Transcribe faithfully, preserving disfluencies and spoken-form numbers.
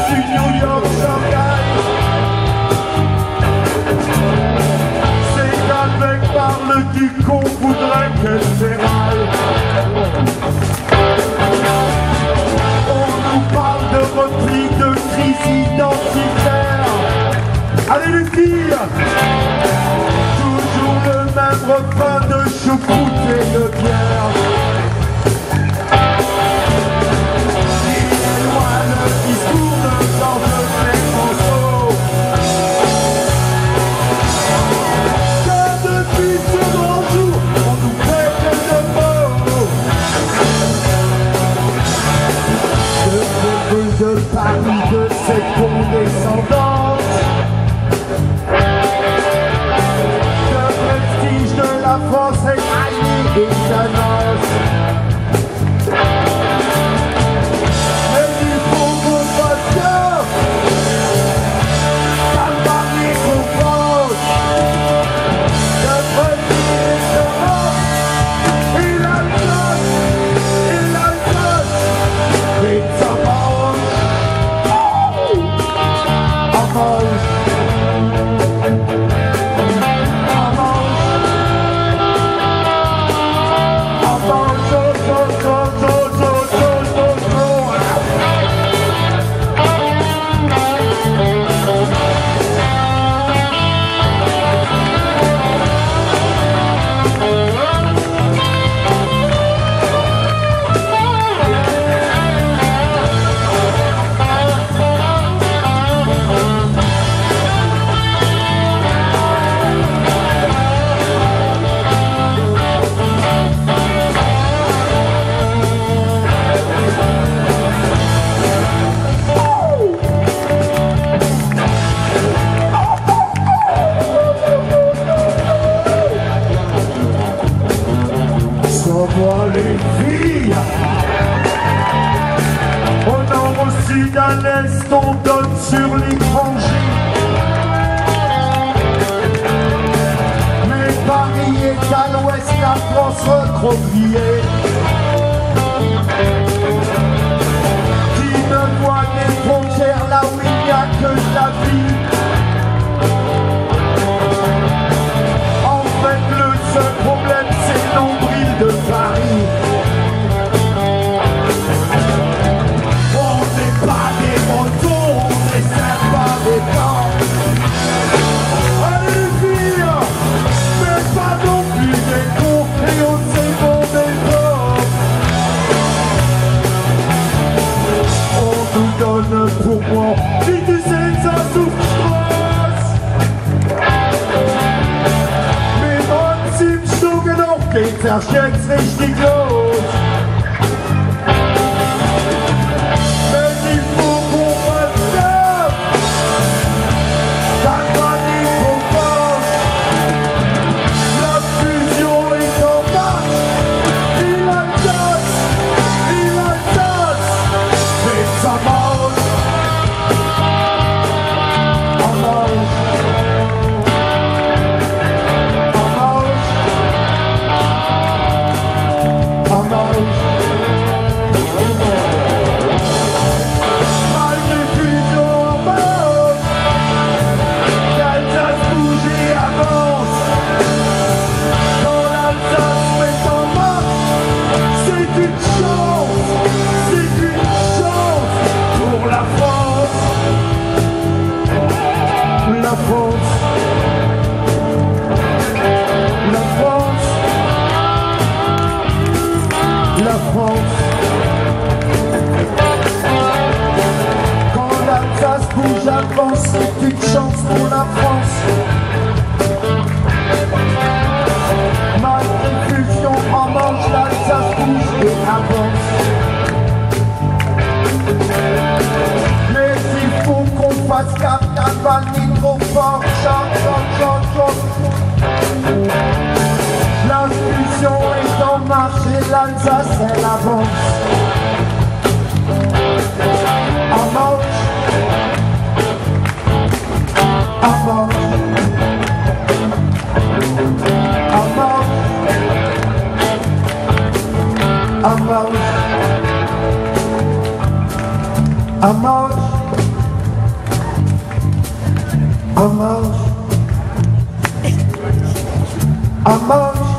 du New York, Shanghai. C'est qu'avec parle du qu'on voudrait qu'elle s'éraille. On nous parle de repli, de crise identitaire. Allez les filles, toujours le même refrain de choucroute et de bière. Il est loin le discours de Georges Clemenceau. Que depuis ce grand jour, on nous prête de mots. De ces rues de Paris, de ces condescendants. La France est haïe et s'annonce. Mais il faut qu'on fasse gaffe. Ça ne va rien qu'on pense. Notre vie est de mort. Et l'Alsace, et l'Alsace, et ça mange. On mange. Les filles, au nord, au sud, à l'est, on donne sur l'étranger. Mais Paris est à l'ouest, la France recroquevillée. Qui ne voit des frontières là où il n'y a que de la vie. En fait, le seul problème, c'est l'ombril de Paris. On n'est pas des motos, on ne sert pas des temps. Allez les filles, mais pas non plus des cons, et on sait bon des corps. On nous donne pour moi, si tu sais ça souffrance. Mais moi, si je trouve que non, geht erst jetzt richtig los. La France, la France, la France. Quand l'Alsace bouge, avance, c'est une chance pour la France. Ma diffusion en manche, l'Alsace bouge et avance. Mais il faut qu'on fasse gaffe, cavale ni trop fort, chante, chante, chante, chante. La fusion est en marche et l'Alsace elle avance. En marche, en marche, en marche, en marche, en marche. En marche, en marche.